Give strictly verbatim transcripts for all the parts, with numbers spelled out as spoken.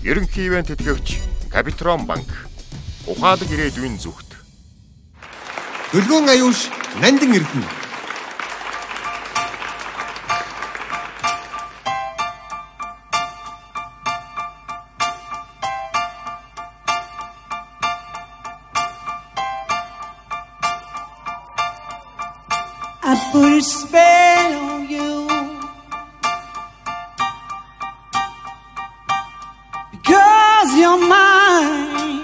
Ерөнхий ивент тэтгэгч Капитрон банк. Ухаадаг ирээдүйн зүгт. Дөлгөөн аюуш Нандин Эрдэнэ. I put a spell on you because you're mine.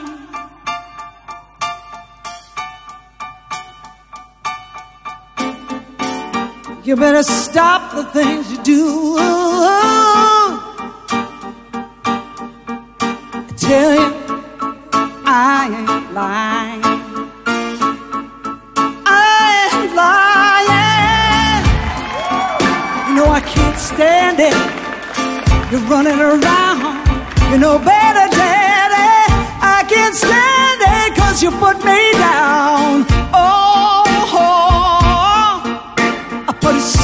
You better stop the things you do. I tell you, I ain't lying. I can't stand it. You're running around. You know better, Daddy. I can't stand it 'cause you put me down. Oh, oh, I put a